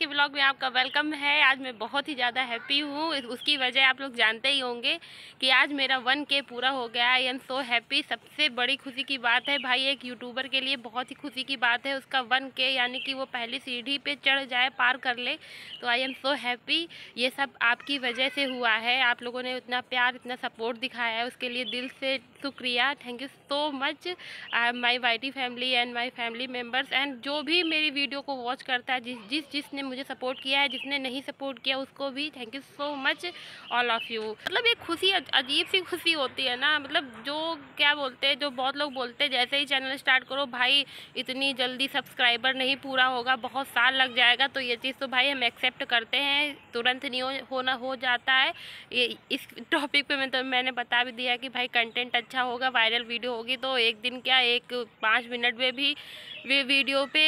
के ब्लॉग में आपका वेलकम है। आज मैं बहुत ही ज़्यादा हैप्पी हूँ। उसकी वजह आप लोग जानते ही होंगे कि आज मेरा 1K पूरा हो गया। I am so happy. सबसे बड़ी खुशी की बात है भाई, एक यूट्यूबर के लिए बहुत ही खुशी की बात है उसका 1K, यानी कि वो पहली सीढ़ी पे चढ़ जाए, पार कर ले। तो आई एम सो हैप्पी। ये सब आपकी वजह से हुआ है। आप लोगों ने इतना प्यार, इतना सपोर्ट दिखाया है, उसके लिए दिल से शुक्रिया। Thank you so much my YT family and my family members and जो भी मेरी वीडियो को वॉच करता है, जिसने मुझे सपोर्ट किया है, जिसने नहीं सपोर्ट किया उसको भी thank you so much all of you. मतलब एक खुशी, अजीब सी खुशी होती है ना। मतलब जो क्या बोलते हैं, जो बहुत लोग बोलते हैं जैसे ही चैनल स्टार्ट करो भाई इतनी जल्दी सब्सक्राइबर नहीं पूरा होगा, बहुत साल लग जाएगा। तो ये चीज़ तो भाई हम एक्सेप्ट करते हैं, तुरंत नहीं हो जाता है। ये इस टॉपिक पे मैंने बता भी दिया कि भाई कंटेंट अच्छा होगा, वायरल वीडियो होगी तो एक दिन क्या, 5 मिनट में भी वीडियो पे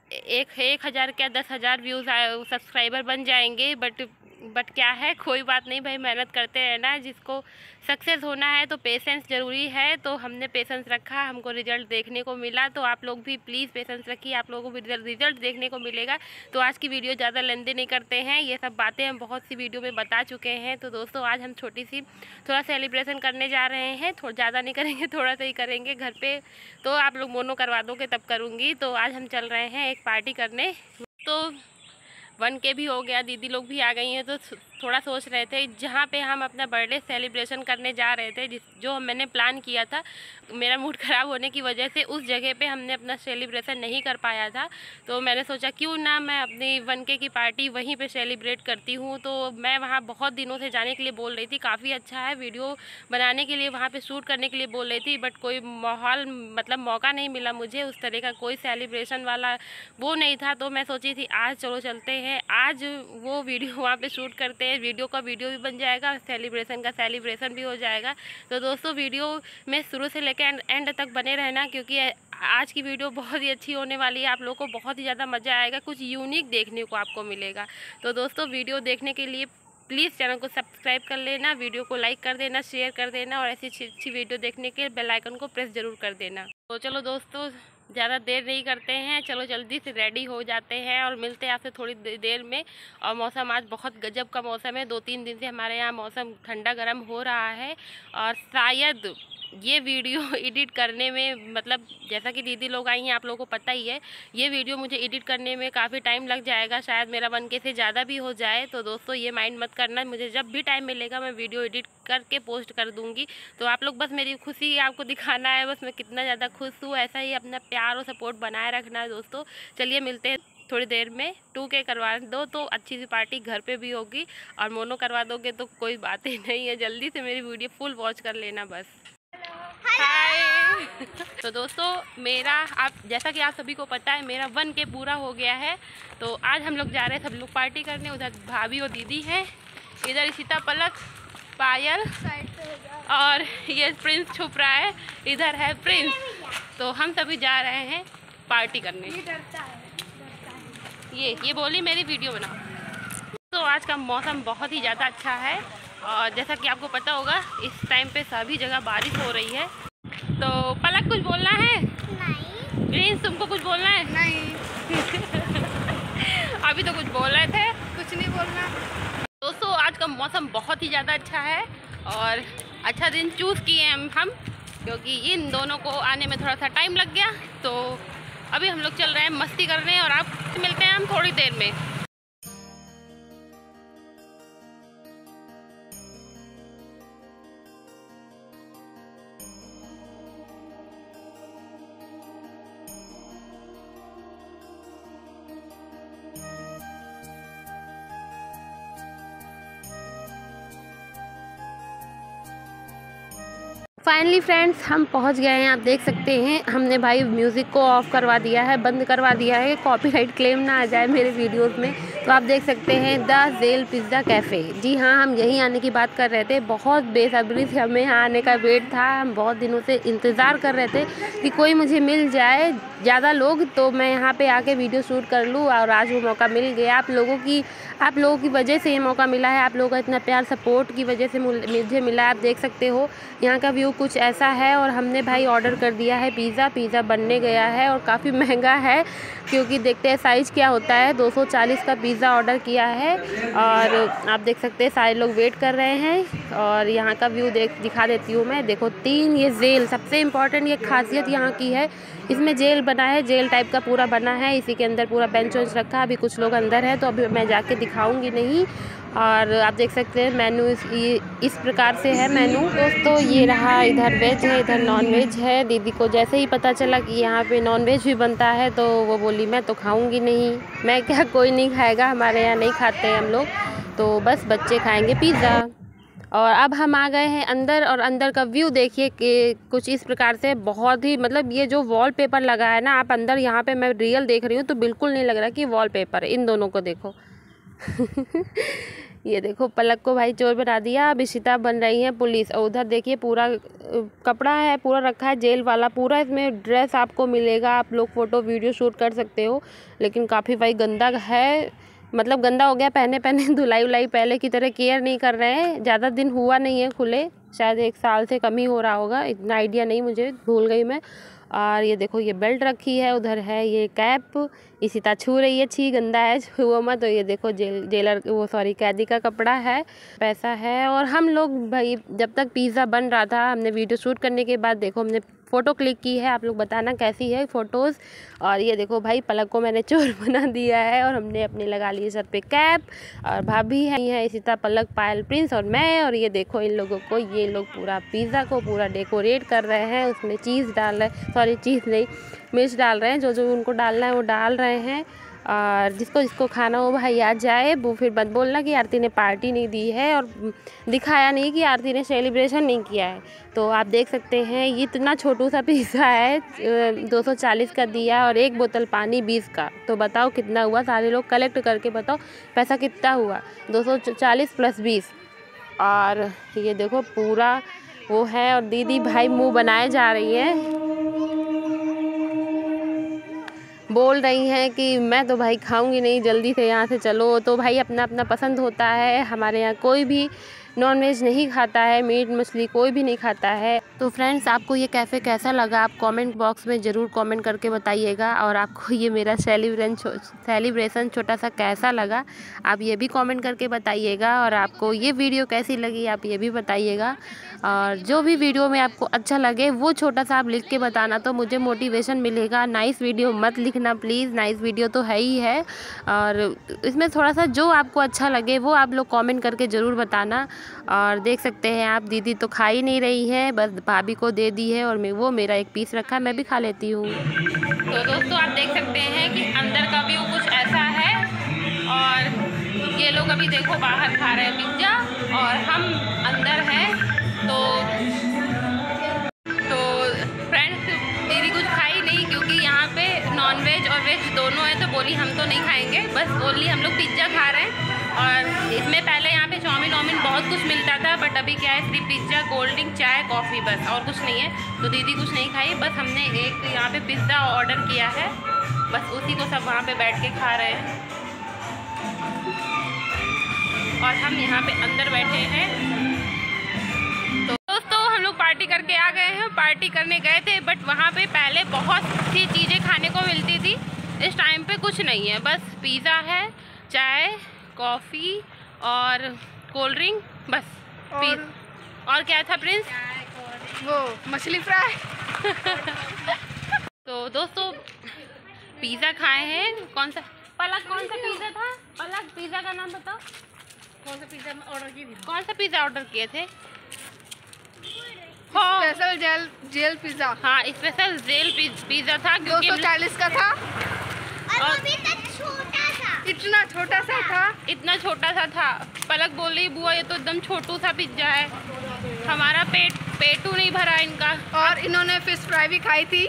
1,000 क्या 10,000 व्यूज़ सब्सक्राइबर बन जाएंगे। बट क्या है, कोई बात नहीं भाई, मेहनत करते रहना है। जिसको सक्सेस होना है तो पेशेंस ज़रूरी है। तो हमने पेशेंस रखा, हमको रिजल्ट देखने को मिला। तो आप लोग भी प्लीज़ पेशेंस रखिए, आप लोगों को भी रिजल्ट देखने को मिलेगा। तो आज की वीडियो ज़्यादा लंबी नहीं करते हैं, ये सब बातें हम बहुत सी वीडियो में बता चुके हैं। तो दोस्तों आज हम छोटी सी थोड़ा सेलिब्रेशन करने जा रहे हैं। ज़्यादा नहीं करेंगे, थोड़ा सा ही करेंगे घर पे। तो आप लोग मोनो करवा दोगे तब करूँगी। तो आज हम चल रहे हैं एक पार्टी करने। तो 1K भी हो गया, दीदी लोग भी आ गई हैं। तो थोड़ा सोच रहे थे जहाँ पे हम अपना बर्थडे सेलिब्रेशन करने जा रहे थे, जो मैंने प्लान किया था, मेरा मूड ख़राब होने की वजह से उस जगह पे हमने अपना सेलिब्रेशन नहीं कर पाया था। तो मैंने सोचा क्यों ना मैं अपनी 1K की पार्टी वहीं पे सेलिब्रेट करती हूँ। तो मैं वहाँ बहुत दिनों से जाने के लिए बोल रही थी, काफ़ी अच्छा है, वीडियो बनाने के लिए वहाँ पे शूट करने के लिए बोल रही थी। बट कोई माहौल, मतलब मौका नहीं मिला मुझे, उस तरह का कोई सेलिब्रेशन वाला वो नहीं था। तो मैं सोची थी आज चलो चलते हैं, आज वो वीडियो वहाँ पे शूट करते हैं। वीडियो का वीडियो भी बन जाएगा, सेलिब्रेशन का सेलिब्रेशन भी हो जाएगा। तो दोस्तों वीडियो में शुरू से लेकर एंड तक बने रहना, क्योंकि आज की वीडियो बहुत ही अच्छी होने वाली है। आप लोगों को बहुत ही ज़्यादा मज़ा आएगा, कुछ यूनिक देखने को आपको मिलेगा। तो दोस्तों वीडियो देखने के लिए प्लीज़ चैनल को सब्सक्राइब कर लेना, वीडियो को लाइक कर देना, शेयर कर देना और ऐसी अच्छी वीडियो देखने के बेल आइकन को प्रेस ज़रूर कर देना। तो चलो दोस्तों ज़्यादा देर नहीं करते हैं, चलो जल्दी से रेडी हो जाते हैं और मिलते हैं आपसे थोड़ी देर में। और मौसम आज बहुत गजब का मौसम है, 2-3 दिन से हमारे यहाँ मौसम ठंडा गर्म हो रहा है। और शायद ये वीडियो एडिट करने में, मतलब जैसा कि दीदी लोग आई हैं आप लोगों को पता ही है, ये वीडियो मुझे एडिट करने में काफ़ी टाइम लग जाएगा, शायद मेरा 1K से ज़्यादा भी हो जाए। तो दोस्तों ये माइंड मत करना, मुझे जब भी टाइम मिलेगा मैं वीडियो एडिट करके पोस्ट कर दूँगी। तो आप लोग बस मेरी खुशी आपको दिखाना है, बस मैं कितना ज़्यादा खुश हूँ। ऐसा ही अपना प्यार और सपोर्ट बनाए रखना है दोस्तों। चलिए मिलते हैं थोड़ी देर में। 2K करवा दो तो अच्छी सी पार्टी घर पे भी होगी, और मोनो करवा दोगे तो कोई बात ही नहीं है। जल्दी से मेरी वीडियो फुल वॉच कर लेना बस। हाय तो दोस्तों मेरा, आप जैसा कि आप सभी को पता है, मेरा 1K पूरा हो गया है। तो आज हम लोग जा रहे हैं सब लोग पार्टी करने। उधर भाभी और दीदी हैं, इधर इशिता, पलक, पायल और ये प्रिंस छुप रहा है, इधर है प्रिंस। तो हम सभी जा रहे हैं पार्टी करने। ये बोली मेरी वीडियो बनाओ। तो आज का मौसम बहुत ही ज़्यादा अच्छा है, और जैसा कि आपको पता होगा इस टाइम पे सभी जगह बारिश हो रही है। तो पलक कुछ बोलना है? नहीं। प्रिंस तुमको कुछ बोलना है? नहीं। अभी तो कुछ बोल रहे थे। कुछ नहीं बोलना। दोस्तों आज का मौसम बहुत ही ज़्यादा अच्छा है, और अच्छा दिन चूज़ किए हम, क्योंकि इन दोनों को आने में थोड़ा सा टाइम लग गया। तो अभी हम लोग चल रहे हैं मस्ती करने, और आप मिलते हैं हम थोड़ी देर में। फाइनली फ्रेंड्स हम पहुंच गए हैं। आप देख सकते हैं हमने भाई म्यूज़िक को ऑफ़ करवा दिया है, बंद करवा दिया है, कॉपीराइट क्लेम ना आ जाए मेरे वीडियोस में। तो आप देख सकते हैं द ज़ेल पिज़्ज़ा कैफ़े। जी हाँ, हम यहीं आने की बात कर रहे थे। बहुत बेसब्री से हमें यहाँ आने का वेट था, हम बहुत दिनों से इंतज़ार कर रहे थे कि कोई मुझे मिल जाए ज़्यादा लोग, तो मैं यहाँ पे आके वीडियो शूट कर लूँ। और आज वो मौका मिल गया। आप लोगों की वजह से ये मौका मिला है। आप लोगों का इतना प्यार सपोर्ट की वजह से मुझे मिला है। आप देख सकते हो यहाँ का व्यू कुछ ऐसा है। और हमने भाई ऑर्डर कर दिया है पिज़्ज़ा बनने गया है और काफ़ी महंगा है, क्योंकि देखते हैं साइज़ क्या होता है। 240 का पिज़्ज़ा ऑर्डर किया है और आप देख सकते हैं सारे लोग वेट कर रहे हैं। और यहाँ का व्यू दिखा देती हूँ मैं। देखो 3 ये जेल, सबसे इम्पॉर्टेंट ये खासियत यहाँ की है, इसमें जेल बना है, जेल टाइप का पूरा बना है। इसी के अंदर पूरा बेंच वेंच रखा है। अभी कुछ लोग अंदर है तो अभी मैं जाके दिखाऊंगी नहीं। और आप देख सकते हैं मेनू इस प्रकार से है मेनू। दोस्तों ये रहा, इधर वेज है इधर नॉन वेज है। दीदी को जैसे ही पता चला कि यहाँ पे नॉन वेज भी बनता है तो वो बोली मैं तो खाऊंगी नहीं। मैं क्या, कोई नहीं खाएगा, हमारे यहाँ नहीं खाते हैं हम लोग, तो बस बच्चे खाएंगे पिज़्ज़ा। और अब हम आ गए हैं अंदर और अंदर का व्यू देखिए कि कुछ इस प्रकार से बहुत ही, मतलब ये जो वॉलपेपर लगा है ना, आप अंदर यहाँ पे मैं रियल देख रही हूँ तो बिल्कुल नहीं लग रहा कि वॉलपेपर है। इन दोनों को देखो ये देखो पलक को भाई चोर बना दिया। अब इशिता बन रही है पुलिस। और उधर देखिए पूरा कपड़ा है, पूरा रखा है जेल वाला, पूरा इसमें ड्रेस आपको मिलेगा। आप लोग फ़ोटो वीडियो शूट कर सकते हो। लेकिन काफ़ी भाई गंदा है, मतलब गंदा हो गया। पहने धुलाई उलाई पहले की तरह केयर नहीं कर रहे हैं। ज़्यादा दिन हुआ नहीं है खुले, शायद 1 साल से कम ही हो रहा होगा, इतना आइडिया नहीं, मुझे भूल गई मैं। और ये देखो ये बेल्ट रखी है, उधर है ये कैप। इशिता छू रही है, छी गंदा है, छुओ मत। तो ये देखो जेलर वो सॉरी कैदी का कपड़ा है, पैसा है। और हम लोग भाई जब तक पिज़्ज़ा बन रहा था, हमने वीडियो शूट करने के बाद देखो हमने फ़ोटो क्लिक की है। आप लोग बताना कैसी है फ़ोटोज़। और ये देखो भाई पलक को मैंने चोर बना दिया है और हमने अपने लगा लिए सर पे कैप। और भाभी है इशिता, पलक, पायल, प्रिंस और मैं। और ये देखो इन लोगों को, ये लोग पूरा पिज़्ज़ा को पूरा डेकोरेट कर रहे हैं। उसमें चीज़ डाल रहे हैं, सॉरी चीज़ नहीं, मिर्च डाल रहे हैं। जो उनको डालना है वो डाल रहे हैं। और जिसको खाना हो भाई आ जाए। वो फिर मत बोलना कि आरती ने पार्टी नहीं दी है और दिखाया नहीं कि आरती ने सेलिब्रेशन नहीं किया है। तो आप देख सकते हैं ये इतना छोटू सा पिज़्ज़ा है, 240 का दिया और 1 बोतल पानी 20 का। तो बताओ कितना हुआ, सारे लोग कलेक्ट करके बताओ पैसा कितना हुआ। 240 + 20। और ये देखो पूरा वो है। और दीदी भाई मुँह बनाए जा रही है, बोल रही हैं कि मैं तो भाई खाऊंगी नहीं, जल्दी से यहाँ से चलो। तो भाई अपना अपना पसंद होता है। हमारे यहाँ कोई भी नॉनवेज नहीं खाता है, मीट मछली कोई भी नहीं खाता है। तो फ्रेंड्स आपको ये कैफ़े कैसा लगा आप कमेंट बॉक्स में ज़रूर कमेंट करके बताइएगा। और आपको ये मेरा सेलिब्रेशन छोटा सा कैसा लगा आप ये भी कमेंट करके बताइएगा। और आपको ये वीडियो कैसी लगी आप ये भी बताइएगा। और जो भी वीडियो में आपको अच्छा लगे वो छोटा सा आप लिख के बताना, तो मुझे मोटिवेशन मिलेगा। नाइस वीडियो मत लिखना प्लीज़, नाइस वीडियो तो है ही है। और इसमें थोड़ा सा जो आपको अच्छा लगे वो आप लोग कमेंट करके ज़रूर बताना। और देख सकते हैं आप दीदी तो खा ही नहीं रही है, बस भाभी को दे दी है। और वो मेरा 1 पीस रखा है, मैं भी खा लेती हूँ। तो दोस्तों आप देख सकते हैं कि अंदर का व्यू कुछ ऐसा है। और ये लोग अभी देखो बाहर खा रहे हैं पिज़्ज़ा और हम अंदर हैं। तो फ्रेंड्स दीदी कुछ खाई नहीं, क्योंकि यहाँ पे नॉनवेज और वेज दोनों है, तो बोली हम तो नहीं खाएंगे, बस ओनली हम लोग पिज़्ज़ा खा रहे हैं। और इसमें पहले यहाँ पे चाउमीन बहुत कुछ मिलता था, बट अभी क्या है सिर्फ पिज़्ज़ा, कोल्ड ड्रिंक, चाय, कॉफ़ी, बस और कुछ नहीं है। तो दीदी कुछ नहीं खाई, बस हमने एक यहाँ पे पिज़्ज़ा ऑर्डर किया है, बस उसी को सब वहाँ पे बैठ के खा रहे हैं। और हम यहाँ पे अंदर बैठे हैं। तो दोस्तों हम लोग पार्टी करके आ गए हैं। पार्टी करने गए थे बट वहाँ पे पहले बहुत सी चीज़ें खाने को मिलती थी, इस टाइम पे कुछ नहीं है, बस पिज़्ज़ा है, चाय, कॉफ़ी और कोल्ड ड्रिंक, बस। और क्या था प्रिंस? वो मछली फ्राई। तो दोस्तों पिज़्ज़ा खाए हैं। कौन सा पलक, कौन सा पिज़्ज़ा था पलक? पिज़्ज़ा का नाम बताओ, कौन सा पिज़्ज़ा ऑर्डर किए थे? कौन सा पिज़्ज़ा ऑर्डर किए थे? Special jail pizza. हाँ स्पेशल जेल पिज़्ज़ा था, 240 का था। और इतना छोटा सा था, इतना छोटा सा था। पलक बोल रही बुआ ये तो एकदम छोटू सा पिज़्ज़ा है, हमारा पेटू नहीं भरा इनका। और इन्होंने फिश फ्राई भी खाई थी।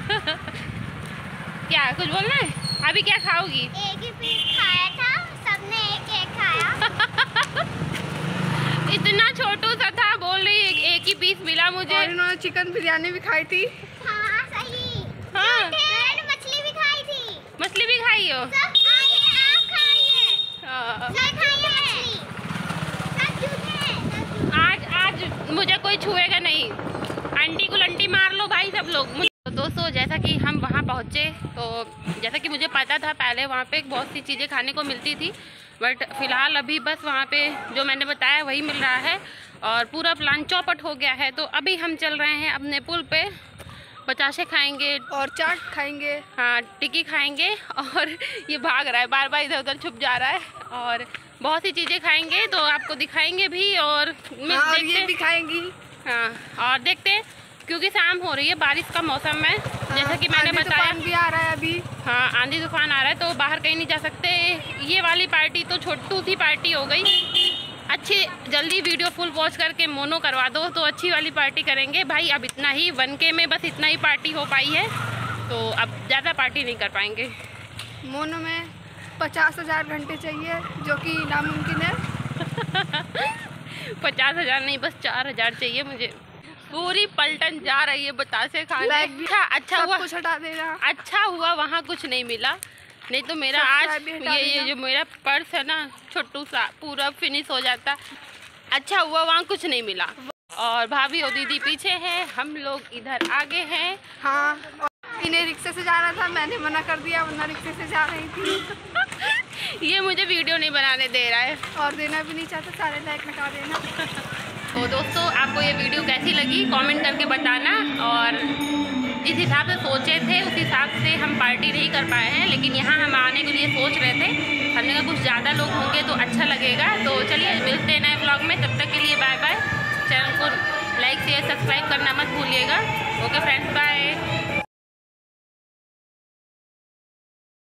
क्या कुछ बोलना है? अभी क्या खाओगी? एक ही पीस खाया था, सबने एक खाया। इतना छोटू सा था, बोल रही एक ही पीस मिला मुझे। और इन्होंने चिकन बिरयानी भी खाई थी। हाँ सही। हाँ लो। आप खाइए। हाँ। सब खाइए मछली। सब झूठे हैं। आज मुझे कोई छुएगा नहीं। आंटी को लंटी मार लो भाई सब लोग। तो दोस्तों जैसा कि हम वहाँ पहुँचे तो जैसा कि मुझे पता था पहले वहाँ पे बहुत सी चीज़ें खाने को मिलती थी, बट फ़िलहाल अभी बस वहाँ पे जो मैंने बताया वही मिल रहा है और पूरा प्लान चौपट हो गया है। तो अभी हम चल रहे हैं अपने पुल पे, पचासे खाएंगे और चाट खाएंगे। हाँ, टिक्की खाएंगे और ये भाग रहा है, बार बार इधर उधर छुप जा रहा है और बहुत सी चीज़ें खाएंगे तो आपको दिखाएंगे भी और और ये भी खाएंगी। हाँ, और देखते हैं क्योंकि शाम हो रही है, बारिश का मौसम है जैसा कि मैंने बताया। तूफान भी आ रहा है अभी। हाँ, आंधी तूफान आ रहा है तो बाहर कहीं नहीं जा सकते। ये वाली पार्टी तो छोटू सी पार्टी हो गई। अच्छी जल्दी वीडियो फुल वॉच करके मोनो करवा दो तो अच्छी वाली पार्टी करेंगे भाई। अब इतना ही 1K में बस इतना ही पार्टी हो पाई है तो अब ज़्यादा पार्टी नहीं कर पाएंगे। मोनो में 50,000 घंटे चाहिए जो कि नामुमकिन है। 50,000 नहीं, बस 4,000 चाहिए मुझे। पूरी पलटन जा रही है बतासे खाने। अच्छा हुआ, कुछ हटा देगा। अच्छा हुआ वहाँ कुछ नहीं मिला, नहीं तो मेरा आज ये जो मेरा पर्स है ना छोटू सा पूरा फिनिश हो जाता। अच्छा हुआ वहाँ कुछ नहीं मिला। और भाभी और दीदी पीछे है, हम लोग इधर आगे हैं। हाँ, और इन्हें रिक्शे से जाना था, मैंने मना कर दिया वरना रिक्शे से जा रही थी। ये मुझे वीडियो नहीं बनाने दे रहा है और देना भी नहीं चाहता, सारे लाइक लगा देना। तो दोस्तों आपको ये वीडियो कैसी लगी कमेंट करके बताना। और जिस हिसाब से सोचे थे उस हिसाब से हम पार्टी नहीं कर पाए हैं, लेकिन यहाँ हम आने के लिए सोच रहे थे। हमने कहा कुछ ज़्यादा लोग होंगे तो अच्छा लगेगा। तो चलिए मिलते हैं नए ब्लॉग में, तब तक के लिए बाय बाय। चैनल को लाइक शेयर सब्सक्राइब करना मत भूलिएगा। Okay friends, bye.